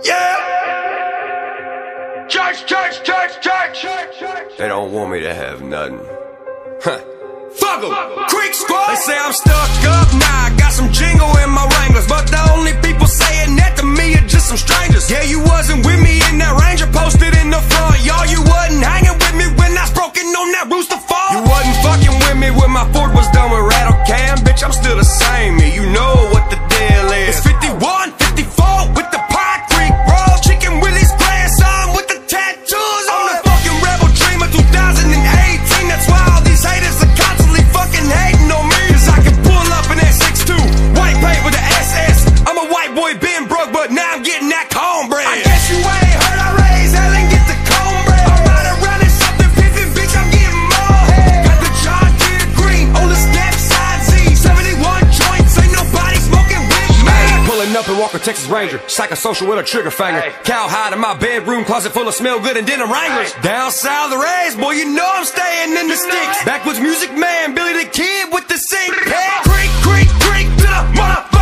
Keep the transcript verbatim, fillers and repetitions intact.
Yeah. Church, church, church, church. They don't want me to have nothing. Huh. Fuck em. Creek Squad. They say I'm stuck up, nah, I got some jingle in my Wranglers, but the only people saying that to me are just some strangers. Yeah, you wasn't with me in that Ranger posted in the front, y'all. You wasn't hanging with me when I was broken on that Rooster Fall. You wasn't fucking with me when my Ford was done with rattle cam. Bitch, I'm still the same, me. You know what the deal is. It's fifty-one, fifty-four with the Pine Creek Roll. Chicken Willie's grandson with the tattoos on the fucking Rebel Dream of two thousand eighteen. That's why all these haters are constantly fucking hating on me. Cause I can pull up in that six two, white paint with the S S. I'm a white boy been broke, but now I'm getting that cornbread. I guess you ain't heard I raise hell and get the cornbread. I'm riding around in something pimpin', bitch, I'm getting more head. Got the John Deere green on the step side Z. seventy-one joints, ain't nobody smoking with me. Pulling up in Walker, Texas Ranger, psychosocial with a trigger finger. Cowhide in my bedroom, closet full of smell good and denim Wranglers. Down south the rays, boy, you know I'm staying in the sticks. Backwoods music man, Billy the Kid with the sink. Creek, creek, creek to the mother.